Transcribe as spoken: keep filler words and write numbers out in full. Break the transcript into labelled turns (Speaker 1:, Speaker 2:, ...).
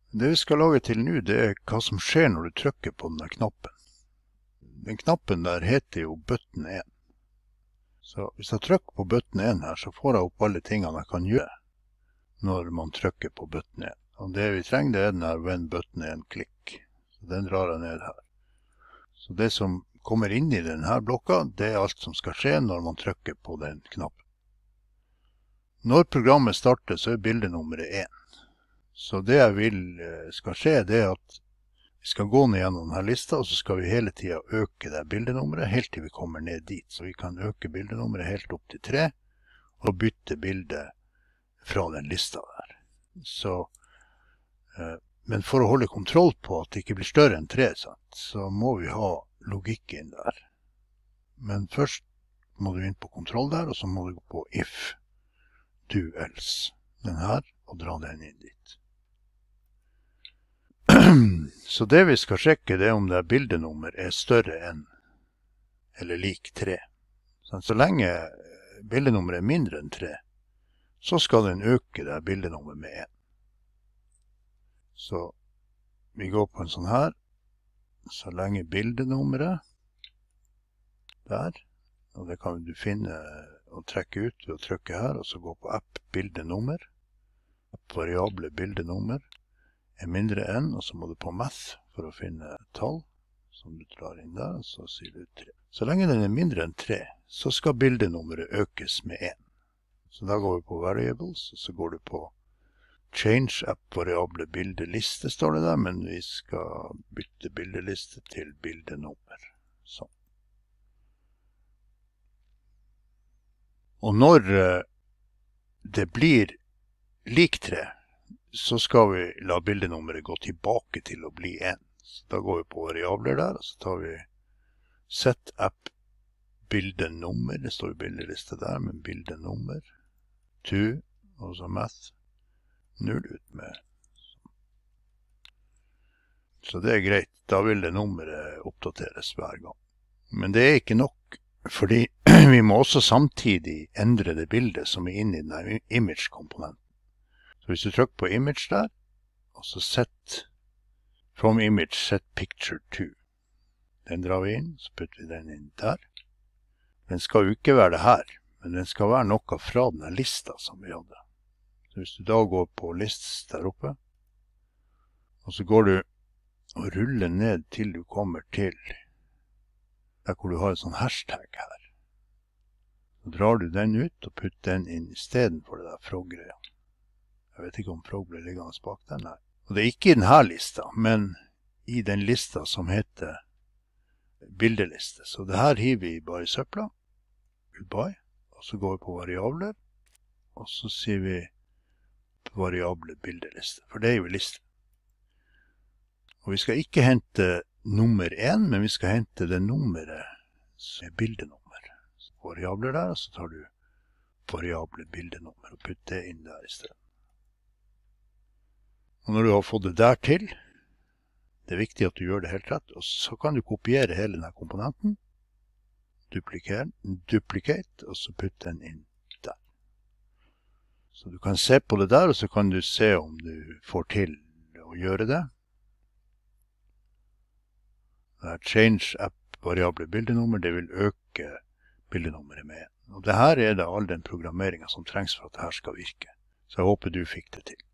Speaker 1: Det vi skal lage til nå, det er hva som skjer når du trykker på denne knappen. Den knappen der heter jo button én. Så hvis jeg trykker på button én her, så får jeg opp alle tingene jeg kan gjøre når man trykker på button én. Og det vi trenger, det er den her when button én klikk. Så den drar jeg ned her. Så det som kommer inn i denne blokka, det er alt som skal skje når man trykker på den knappen. Når programmet starter, så er bildenummeret én. Så det jeg vil skal skje, det er at vi skal gå ned gjennom denne lista, og så skal vi hele tiden øke det bildenummeret, helt til vi kommer ned dit. Så vi kan øke bildenummeret helt opp til tre, og bytte bilde fra den lista der. Så, eh, men for å holde kontroll på at det ikke blir større enn tre, så må vi ha logikk inn der. Men først må du inn på kontroll der, og så må du gå på if, do, else, den her, og dra den inn dit. Så det vi skal sjekke, det er om det bildenummer er større enn eller lik tre. Så lenge bildenummeret er mindre enn tre, så skal den øke det bildenummeret med én. Så vi går på en sånn her, så lenge bildenummeret der, og det kan du finne og trekke ut ved å trykke her, og så gå på app bildenummer, app variable bildenummer, er mindre enn, og så må du på math for å finne tall som du drar inn der, og så sier du tre. Så lenge den er mindre enn tre, så skal bildenummeret økes med én. Så da går vi på variables, og så går du på change app variable bildeliste, står det der, men vi skal bytte bildeliste til bildenummer. Sånn. Og når det blir lik tre, så skal vi la bildenummeret gå tilbake til å bli én. Så da går vi på variabler der, og så tar vi set app bildenummer, det står bildeliste der, men bildenummer, to, og så math, null ut med. Så det er greit, da vil det nummeret oppdateres hver gang. Men det er ikke nok, fordi vi må også samtidig endre det bildet som er inne i denne image-komponenten. Så hvis du trykker på image der, og så set from image, set picture to. Den drar vi inn, så putter vi den inn der. Den skal jo ikke være det her, men den skal være noe fra denne lista som vi hadde. Så hvis du da går på lists der oppe, og så går du og ruller ned til du kommer til der hvor du har en sånn hashtag her. Så drar du den ut og putter den inn i stedet for det der frog-greia. Jeg vet ikke om frog blir liggende bak den her. Og det er ikke i denne lista, men i den lista som heter bildeliste. Så det her hiver vi bare i søpla. Goodbye. Og så går vi på variabler. Og så sier vi variable bildeliste. For det er jo liste. Og vi skal ikke hente nummer én, men vi skal hente det nummeret som er bildenummer. Så variabler der, og så tar du variable bildenummer og putter det inn der i stedet. Og når du har fått det der til, det er viktig at du gjør det helt rett, og så kan du kopiere hele denne komponenten, duplicate, og så putte den inn der. Så du kan se på det der, og så kan du se om du får til å gjøre det. Det er change app variable bildenummer, det vil øke bildenummeret med én. Og det her er det all den programmeringen som trengs for at det her skal virke. Så jeg håper du fikk det til.